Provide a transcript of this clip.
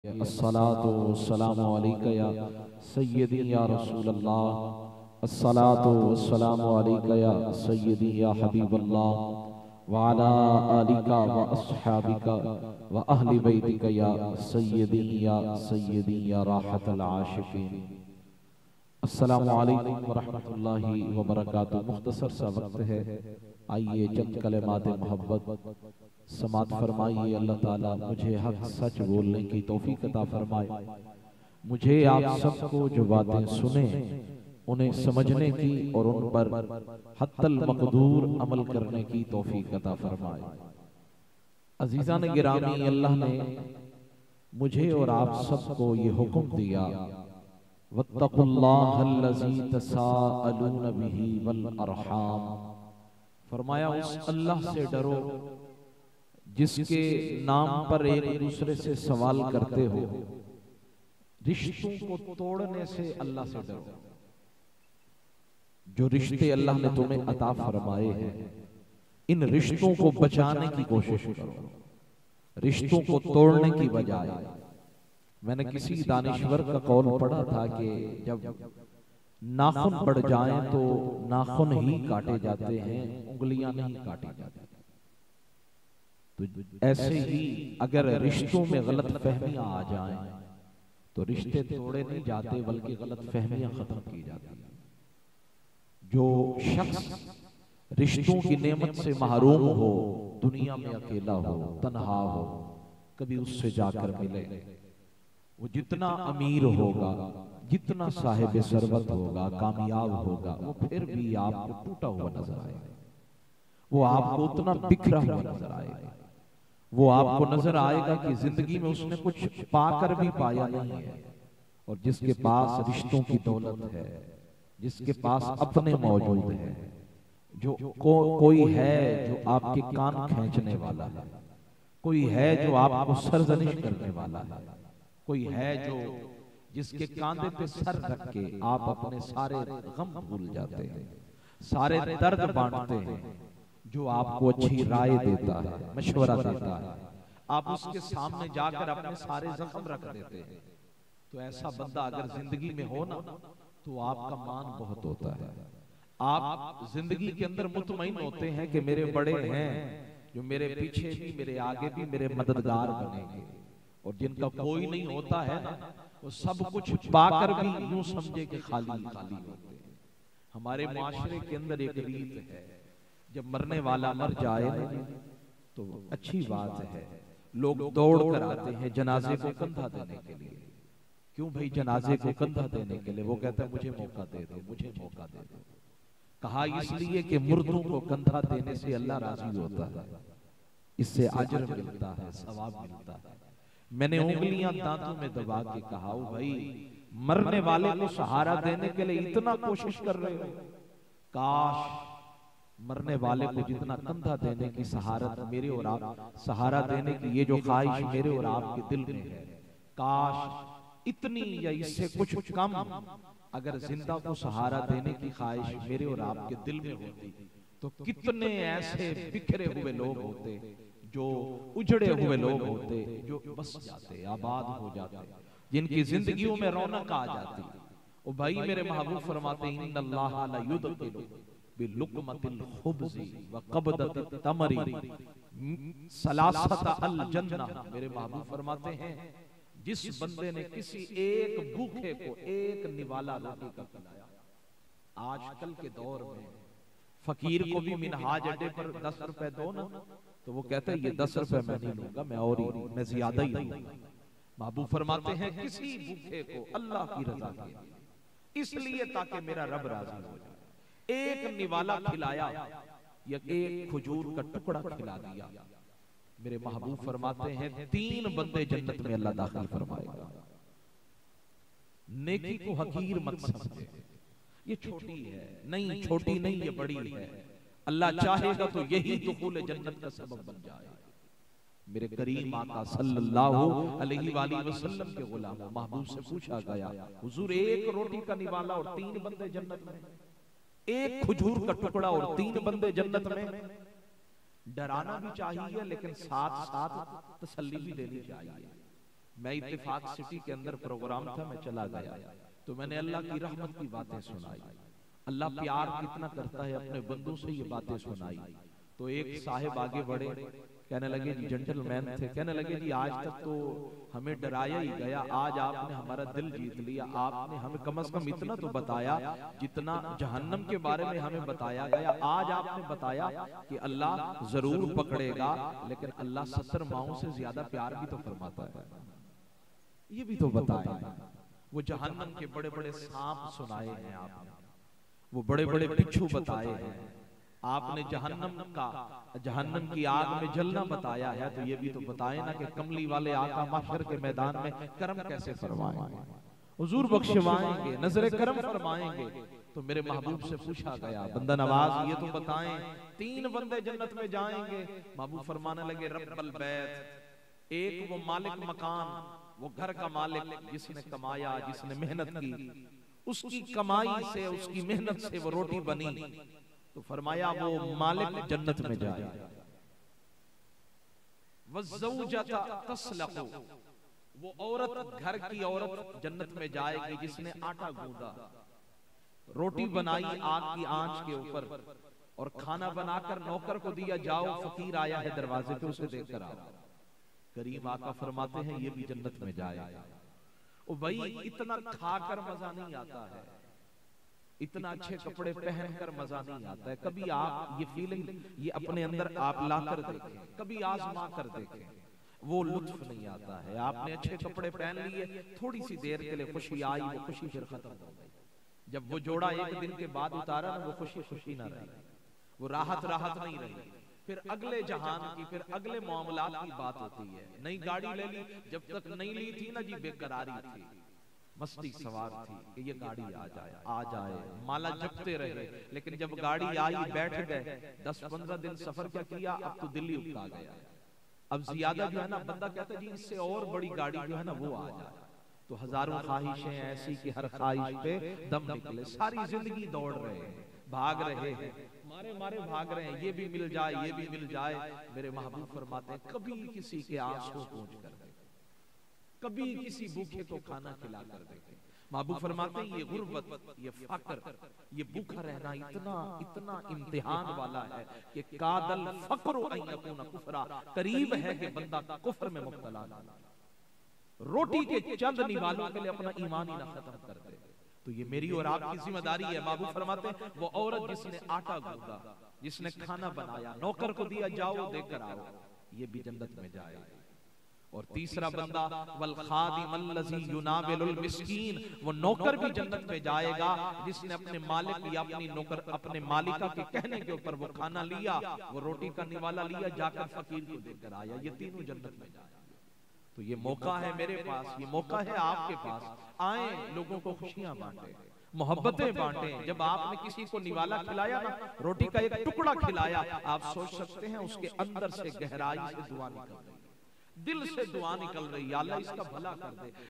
अस्सलातु वस्सलामु अलैका या सय्यदी या रसूल अल्लाह। अस्सलातु वस्सलामु अलैका या सय्यदी या हबीब अल्लाह व अला आलिका व अस्हाबिका व अहली बैतिका या सय्यदी या राहतल आशिकीन। अस्सलामु अलैकुम व रहमतुल्लाहि व बरकातुहू। मुख्तसर सा वक्त है, आइए चंद कलिमात मोहब्बत समात फरमाइए। अल्लाह ताला मुझे हक सच बोलने की तौफीक अता फरमाए, मुझे आप सबको जो बातें सुने उन्हें समझने की और उन पर हत्तल मकदूर अमल करने की तौफीक अता फरमाए। अजीज़ान गिरामी, अल्लाह ने मुझे और आप सबको ये हुक्म दिया, वत्तकुल्लाहल्लज़ी तसाअलून बिही वल अरहाम। फरमाया उस अल्लाह से डरो जिसके नाम पर एक दूसरे से सवाल करते हो। रिश्तों को तोड़ने से अल्लाह से डरो। जो रिश्ते अल्लाह ने तुम्हें अता फरमाए हैं, इन रिश्तों को बचाने की कोशिश करो, रिश्तों को तोड़ने की बजाय। मैंने किसी दानिश्वर का कौल पढ़ा था कि जब नाखून बढ़ जाएं तो नाखून ही काटे जाते हैं, उंगलियां नहीं काटी जाती। तो ऐसे ही अगर रिश्तों में गलत फहमियां आ जाएं तो रिश्ते तोड़े नहीं जाते बल्कि गलत फहमियां खत्म की जाती हैं। जो शख्स रिश्तों की नेमत से महरूम हो, दुनिया में अकेला हो, तन्हा हो, कभी उससे जाकर मिले। वो जितना अमीर होगा, जितना साहिब सरवत होगा, कामयाब होगा, वो फिर भी आपको टूटा हुआ नजर आएगा। वो आपको उतना बिखरा हुआ नजर आएगा। वो आपको नजर आएगा कि जिंदगी में उसने कुछ पाकर भी पाया नहीं है। और जिसके पास रिश्तों की दौलत है, जिसके पास अपने मौजूद है, जो कोई है जो आपके कान खींचने वाला है, कोई है जो आपको सरजनिश करने वाला है, कोई है जो जिसके कांधे पे सर रख के आप अपने सारे गम भूल जाते हैं, सारे दर्द बांटते हैं, जो आपको अच्छी राय देता है, मशवरा देता है, आप उसके सामने जाकर अपने सारे जख्म रख देते हैं। तो ऐसा बंदा अगर जिंदगी में हो ना तो आपका मान बहुत होता है। आप जिंदगी के अंदर मुतमईन होते हैं कि मेरे बड़े हैं जो मेरे पीछे भी, मेरे आगे भी मेरे मददगार बनेंगे। और जिनका कोई नहीं होता है ना, वो सब कुछ पाकर भी यूं समझे कि खाली खाली होते हैं। हमारे माशरे के अंदर एक रीत है, जब मरने वाला मर जाए ना तो अच्छी बात है, लोग दौड़ कर आते हैं जनाजे को कंधा देने के लिए। क्यों भाई जनाजे को कंधा देने के लिए? वो कहता है मुझे मौका दे दो, मुझे मौका दे दो। कहा इसलिए कि मुर्दों को कंधा देने से अल्लाह राजी होता है, इससे अजर मिलता है, सवाब मिलता है। मैंने उंगलियां दांतों में दबा के कहा, ओ भाई मरने वाले को सहारा देने के लिए इतना कोशिश कर रहे हो, काश मरने वाले को जितना कंधा देने की सहारत मेरे और आप, सहारा देने की ये जो ख्वाहिश मेरे और आपके दिल में है, काश इतनी या इससे कुछ कम अगर जिंदा को सहारा देने की ख्वाहिश मेरे और आपके दिल में होती तो कितने ऐसे बिखरे हुए लोग होते, जो उजड़े हुए लोग होते, जो बस जाते, आबाद हो जाते, जिनकी जिंदगियों में रौनक आ जाती। ओ भाई मेरे महबूब फरमाते हैं इन्नल्लाह ला युदखिलु बिलुक़मतिल खुब्ज़ि व क़बदतित तमरी सलासत अल जन्नह। मेरे महबूब फरमाते हैं जिस बंदे ने किसी एक भूखे को एक निवाला रोटी का खिलाया। आजकल के दौर में फकीर को भी मिनहाज अड्डे पर 10 रुपए दो ना, तो वो कहता है ये 10 रुपए मैं नहीं लूंगा, मैं ज्यादा ही लूंगा। महबूब फरमाते हैं किसी भूखे को अल्लाह की रजा के लिए, इसलिए ताकि मेरा रब राजी हो जाए, एक निवाला खिलाया या एक खजूर का टुकड़ा खिला दिया। मेरे महबूब फरमाते हैं 3 बंदे जन्नत में अल्लाह दाखिल फरमाएगा। नेकी को हकीर मत समझे, ये छोटी है नहीं, छोटी नहीं, ये बड़ी है। अल्लाह चाहेगा तो यही दुखूल जन्नत का सबब बन जाए। मेरे करीम आका सल्लल्लाहु अलैहि वसल्लम के गुलाम महबूब से पूछा गया, हुजूर एक रोटी का निवाला और 3 बंदे जन्नत में, एक खजूर का टुकड़ा और 3 बंदे जन्नत में, डराना भी चाहिए लेकिन साथ साथ तसल्ली भी देनी चाहिए। मैं इत्तेफाक सिटी के अंदर प्रोग्राम था, मैं चला गया तो मैंने अल्लाह की रहमत की बातें सुनाई, अल्लाह प्यार कितना करता है अपने बंदों से, ये बातें सुनाई। तो एक साहिब आगे बढ़े, कहने लगे जी, जेंटलमैन थे, कहने लगे जी आज तक तो हमें डराया ही गया, आज आपने हमारा दिल जीत लिया। आपने हमें कम से कम इतना तो बताया जितना जहन्नम के बारे में हमें बताया गया। आज आपने बताया कि अल्लाह जरूर पकड़ेगा, लेकिन अल्लाह 70 माओं से ज्यादा प्यार भी तो फरमाता है, ये भी तो बताया। वो जहन्नम के बड़े बड़े सांप सुनाए हैं आपने, वो बड़े बड़े बिच्छू बताए हैं आपने, जहन्नम की आग में जलना बताया है। तो ये भी तो बताए ना कि कमली वाले आका माशर के मैदान में करम कैसे फरमाएंगे, हुजूर बख्शवाएंगे, नजरे करम फरमाएंगे। तो मेरे महबूब से पूछा गया, बंदा नवाज ये तो बताएं 3 बंदे जन्नत में जाएंगे। महबूब फरमाने लगे, रब्बल बैत, एक वो मालिक मकान, वो घर का मालिक जिसने कमाया, जिसने मेहनत की, उसकी कमाई से, उसकी मेहनत से वो रोटी बनी। तो फरमाया वो मालिक जन्नत में जाए। वज़ौजता तस्लक़ु, वो औरत, घर की औरत जन्नत में जाएगी जिसने आटा गूंदा, रोटी बनाई आग की आंच के ऊपर, और खाना बनाकर नौकर को दिया, जाओ फकीर आया है दरवाजे पे, उसे देकर आओ। करीम आका फरमाते हैं ये भी जन्नत में जाएगा। ओ भाई, इतना खाकर मजा नहीं आता है, इतना अच्छे कपड़े पहनकर मजा नहीं आता है। कभी आप ये फीलिंग, ये अपने अंदर आप लाकर देखें, कभी आजमा कर देखें, वो लुत्फ नहीं आता है। आपने अच्छे कपड़े पहन लिए, थोड़ी सी देर के लिए खुशी आई, वो खुशी फिर खत्म हो गई। जब वो जोड़ा एक दिन के बाद उतारा ना, वो खुशी खुशी ना रही, वो राहत नहीं रही। फिर अगले जहान की, फिर अगले मामलात की बात होती है। नई गाड़ी ले ली, जब तक नहीं ली थी ना जी, बेकरारी थी, मस्ती सवार थी कि ये गाड़ी आ जाए, माला जपते रहे। लेकिन जब गाड़ी आई, बैठ गए, 10-15 दिन सफर क्या किया, अब तो दिल्ली उठा गया। अब ज्यादा जो है ना, बंदा कहता है जी इससे और बड़ी गाड़ी जो है ना वो आ जाए। तो हजारों ख्वाहिशें ऐसी कि हर ख्वाहिश पे दम निकले। सारी जिंदगी दौड़ रहे हैं, भाग रहे हैं, मारे भाग रहे हैं, ये भी मिल जाए, ये भी मिल जाए। मेरे महबूब फरमाते हैं, कभी किसी के आंसू पहुंच कर दे, कभी किसी भूखे को खाना खिला कर देखे। महबूब फरमाते हैं ये गुर्बत, ये फक्र, ये भूखा रहना इतना इम्तिहान वाला है कि कादल फक्र अन यकून कुफरा, करीब है कि बंदा कुफ्र में मुब्तला हो। रोटी के चंद निवालों के लिए अपना ईमान ही ना खत्म कर दे। तो ये मेरी और आपकी जिम्मेदारी है। महबूब फरमाते हैं वो औरत जिसने आटा गूंदा, जिसने खाना बनाया, नौकर को दिया, जाओ देकर आओ, ये भी जन्नत में जाए। और तीसरा बंदा वल खादिम अल्लज़ी युनाविलुल मिस्कीन, वो नौकर भी जन्नत में जाएगा जिसने अपने मालिक या अपनी नौकर, अपने मालिका के कहने के ऊपर वो खाना लिया, वो रोटी का निवाला लिया, जाकर फकीर को देकर आया। ये तीनों जन्नत में जाएंगे। तो ये मौका है मेरे पास, ये मौका है आपके पास, आए लोगों को खुशियां बांटे, मोहब्बतें बांटे। जब आपने किसी को निवाला खिलाया ना, रोटी का एक टुकड़ा खिलाया, आप सोच सकते हैं उसके अंदर से गहराई से दुआ निकल रही, दिल से दुआ निकल रही, या अल्लाह इसका भला कर दे,